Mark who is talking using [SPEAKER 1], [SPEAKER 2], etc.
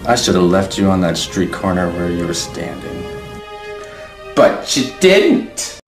[SPEAKER 1] I should have left you on that street corner where you were standing. But you didn't!